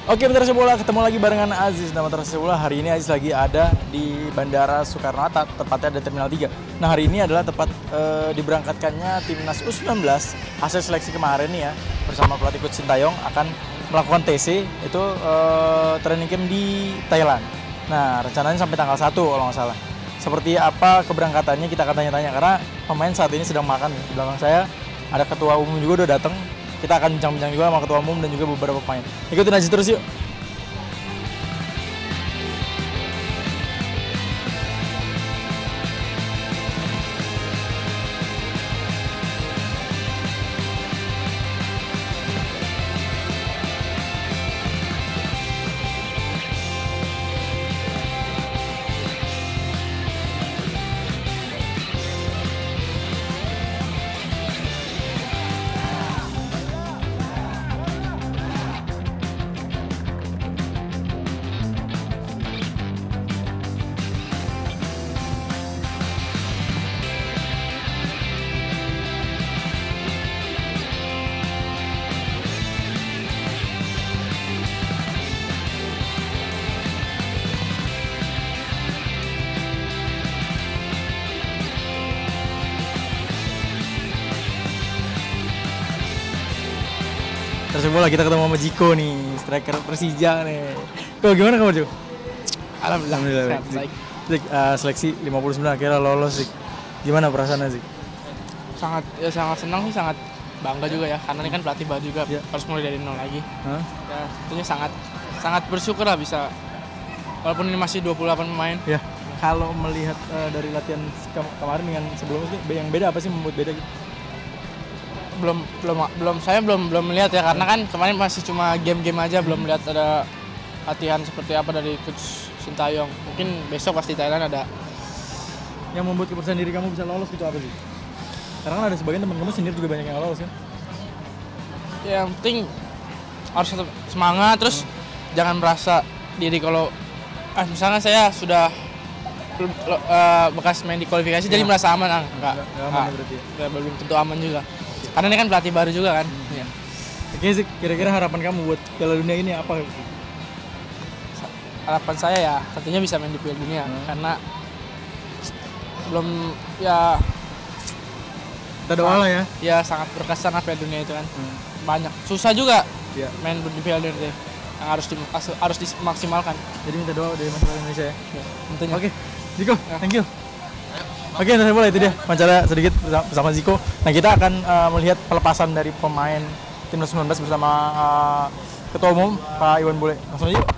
Oke, Mitra Bola, ketemu lagi barengan Aziz. Nama Mitra Bola, hari ini Aziz lagi ada di Bandara Soekarno-Hatta, tepatnya di Terminal 3. Nah, hari ini adalah tepat diberangkatkannya Timnas U19 hasil seleksi kemarin nih ya, bersama pelatih Coach Sintayong akan melakukan TC, itu training camp di Thailand. Nah, rencananya sampai tanggal 1 kalau nggak salah. Seperti apa keberangkatannya kita akan tanya-tanya, karena pemain saat ini sedang makan. Di belakang saya ada ketua umum juga udah datang. Kita akan bincang-bincang juga sama ketua umum dan juga beberapa pemain. Ikutin aja terus yuk. Terus bola kita ketemu sama Jiko nih, striker Persija nih. Kok gimana kabar Jiko? Alhamdulillah baik. Seleksi 59 akhirnya lolos sih. Gimana perasaannya sih? Sangat senang sih, sangat bangga juga ya, karena ini kan pelatih baru juga, harus mulai dari nol lagi. Ya, tentunya sangat bersyukur lah bisa, walaupun ini masih 28 pemain. Ya. Kalau melihat dari latihan kemarin dengan sebelumnya sih, yang beda apa sih, membuat beda gitu? Saya belum melihat ya, karena kan kemarin masih cuma game-game aja, belum melihat ada latihan seperti apa dari Coach Sintayong. Mungkin besok pasti Thailand ada. Yang membuat kepercayaan diri kamu bisa lolos gitu apa sih? Karena kan ada sebagian teman kamu sendiri juga banyak yang lolos kan? Ya, yang penting harus tetap semangat, terus jangan merasa diri kalau misalnya saya sudah bekas main di kualifikasi jadi merasa aman. Enggak aman berarti ya? Belum tentu aman juga. Karena ini kan pelatih baru juga kan. Ya. Oke sih, kira-kira harapan kamu buat Piala Dunia ini apa? Harapan saya ya tentunya bisa main di Piala Dunia, karena belum ya. Kita doa lah ya. Ya sangat berkesan Piala Dunia itu kan. Banyak susah juga main di Piala Dunia itu, yang harus dimaksimalkan. Jadi minta doa dari masyarakat Indonesia ya. Tentunya. Oke, Ziko, thank you. Oke, saya mulai itu dia wawancara sedikit bersama Ziko. Nah, kita akan melihat pelepasan dari pemain Timnas 19 bersama Ketua Umum Pak Iwan Bule. Langsung aja yuk.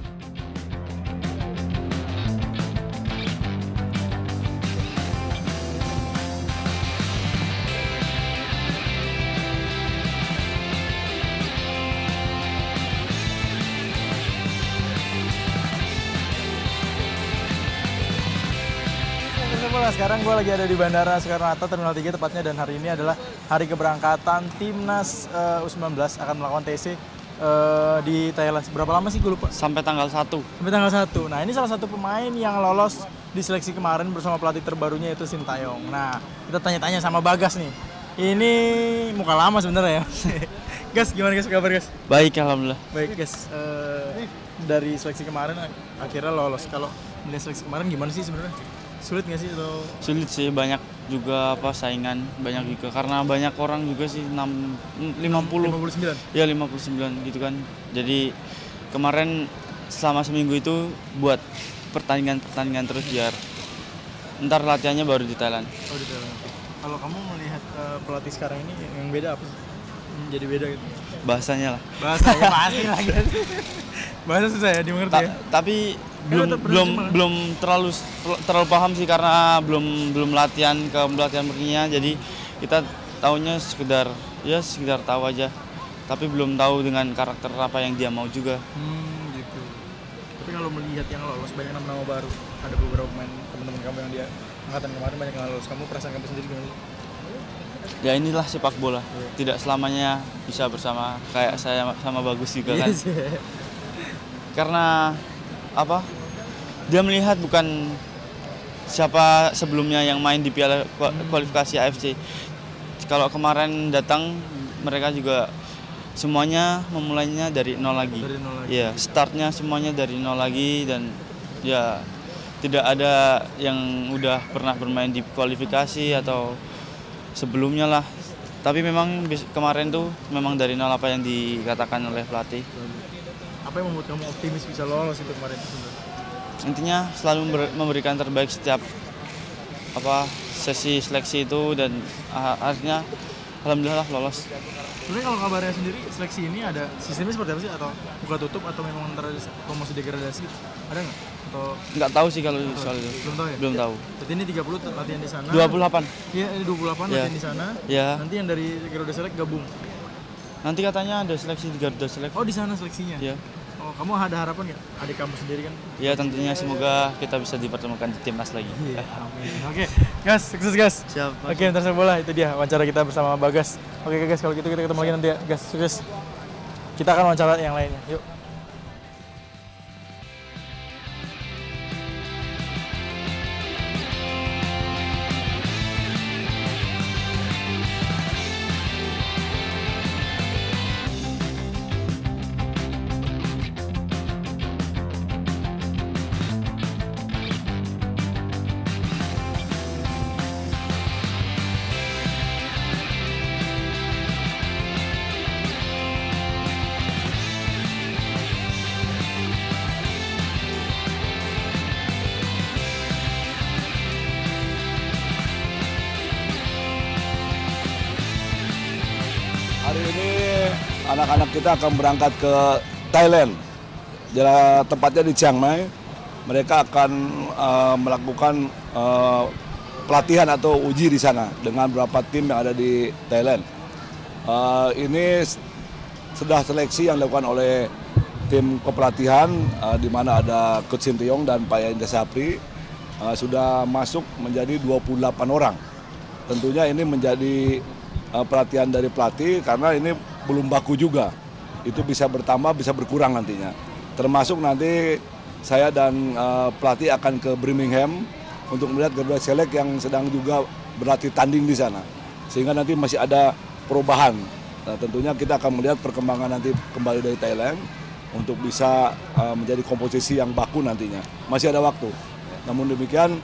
Sekarang gue lagi ada di Bandara Soekarno-Hatta, Terminal 3 tepatnya, dan hari ini adalah hari keberangkatan Timnas U19 akan melakukan TC di Thailand. Berapa lama sih gue lupa? Sampai tanggal 1. Sampai tanggal 1. Nah, ini salah satu pemain yang lolos di seleksi kemarin bersama pelatih terbarunya yaitu Sintayong. Nah, kita tanya-tanya sama Bagas nih. Ini muka lama sebenarnya ya. Gas, gimana Gas, kabar Gas? Baik, alhamdulillah. Baik Gas, dari seleksi kemarin akhirnya lolos. Kalau melihat seleksi kemarin gimana sih sebenarnya? Sulit nggak sih atau? Sulit sih, banyak juga saingan, banyak juga karena banyak orang juga sih 59 ya 59 gitu kan. Jadi kemarin selama seminggu itu buat pertandingan terus biar ntar latihannya baru di Thailand. Oh, di Thailand. Kalau kamu melihat pelatih sekarang ini yang beda apa sih? Jadi beda gitu? Bahasanya lah. Bahasanya pasti lah gitu. Bahasa susah ya dimengerti ya? Tapi belum terlalu paham sih, karena belum latihan berikutnya, jadi kita tahunya sekedar tahu aja, tapi belum tahu dengan karakter apa yang dia mau juga. Gitu. Tapi kalau melihat yang lolos banyak nama baru, ada beberapa pemain teman-teman kamu yang dia angkatan kemarin banyak yang lolos, kamu perasaan kamu sendiri gimana? Ya inilah sepak bola, tidak selamanya bisa bersama kayak saya sama Bagus juga kan. Karena apa? Dia melihat bukan siapa sebelumnya yang main di Piala kualifikasi AFC. Kalau kemarin datang mereka juga semuanya memulainya dari nol lagi. Dari nol lagi. Iya, startnya semuanya dari nol lagi dan ya tidak ada yang udah pernah bermain di kualifikasi atau sebelumnya lah. Tapi memang kemarin tuh memang dari nol apa yang dikatakan oleh pelatih. Apa yang membuat kamu optimis bisa lolos itu kemarin? Intinya selalu memberikan terbaik setiap sesi seleksi itu dan akhirnya alhamdulillah lolos. Sebenarnya kalau kabarnya sendiri seleksi ini ada sistemnya seperti apa sih, atau buka tutup atau memang antara promosi degradasi gitu? Ada nggak? Atau nggak tahu sih kalau soal itu. Belum tahu ya? Belum tahu. Berarti ini 30 latihan di sana. 28. Iya, ini 28 latihan di sana. Iya. Nanti yang dari Garuda Select gabung. Nanti katanya ada seleksi di Garuda Select. Oh, di sana seleksinya. Iya. Oh, kamu ada harapan nggak? Adik kamu sendiri kan? Ya tentunya semoga kita bisa dipertemukan di timnas lagi. Iya, amin. Oke, guys, sukses guys. Siap. Oke, Internet Bola itu dia wawancara kita bersama Bagas. Oke guys, kalau gitu kita ketemu lagi nanti ya, guys. Sukses. Kita akan wawancara yang lainnya. Yuk. Hari ini anak-anak kita akan berangkat ke Thailand, tepatnya di Chiang Mai. Mereka akan melakukan pelatihan atau uji di sana dengan beberapa tim yang ada di Thailand. Ini sudah seleksi yang dilakukan oleh tim kepelatihan, di mana ada Coach Sinteyong dan Pak Indra Sapri, sudah masuk menjadi 28 orang. Tentunya ini menjadi perhatian dari pelatih karena ini belum baku juga. Itu bisa bertambah, bisa berkurang nantinya. Termasuk nanti saya dan pelatih akan ke Birmingham untuk melihat Garuda Select yang sedang juga berlatih tanding di sana. Sehingga nanti masih ada perubahan. Nah, tentunya kita akan melihat perkembangan nanti kembali dari Thailand untuk bisa menjadi komposisi yang baku nantinya. Masih ada waktu. Namun demikian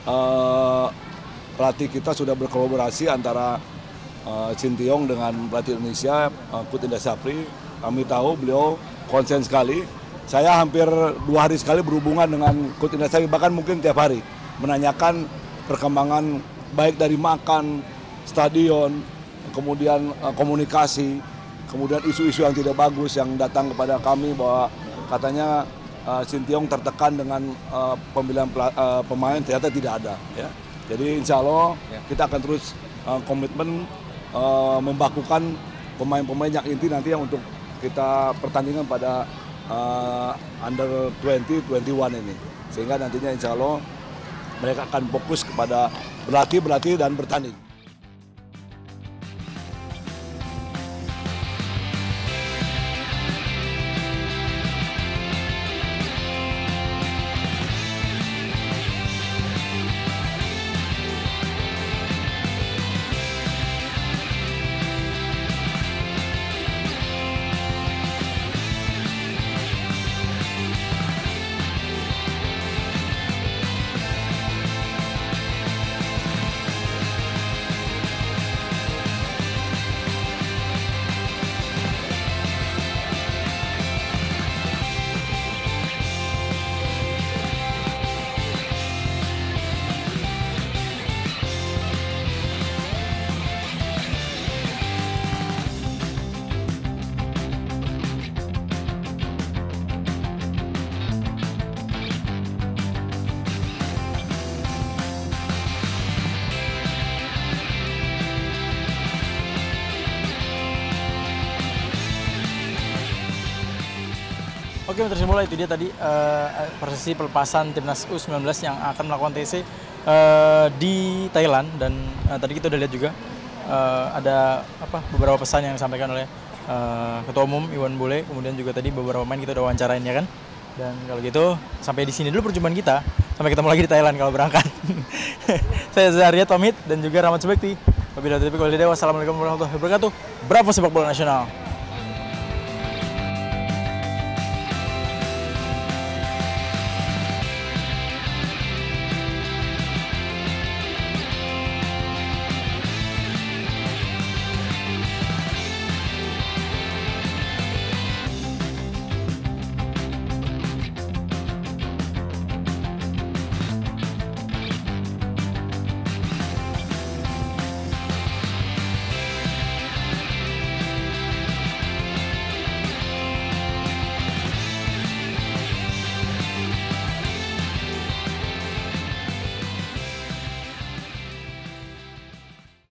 pelatih kita sudah berkolaborasi antara Sinteyong dengan pelatih Indonesia, Coach Indra Sapri. Kami tahu beliau konsen sekali. Saya hampir 2 hari sekali berhubungan dengan Coach Indra Sapri, bahkan mungkin tiap hari menanyakan perkembangan baik dari makan, stadion, kemudian komunikasi, kemudian isu-isu yang tidak bagus yang datang kepada kami bahwa katanya Sinteyong tertekan dengan pemilihan pemain, ternyata tidak ada. Ya. Jadi insya Allah kita akan terus komitmen membakukan pemain-pemain yang inti nanti yang untuk kita pertandingan pada under 20, 21 ini. Sehingga nantinya insya Allah mereka akan fokus kepada berlatih dan bertanding. Oke, Mitra Bola itu dia tadi prosesi pelepasan timnas U19 yang akan melakukan TC di Thailand, dan tadi kita udah lihat juga ada beberapa pesan yang disampaikan oleh Ketua Umum Iwan Bule, kemudian juga tadi beberapa pemain kita udah wawancarain ya kan. Dan kalau gitu sampai di sini dulu perjumpaan kita. Sampai ketemu lagi di Thailand kalau berangkat. Saya Zaria pamit dan juga Rahmat Subekti. Wabillahi taufiq wal hidayah. Wassalamualaikum warahmatullahi wabarakatuh. Bravo sepak bola nasional.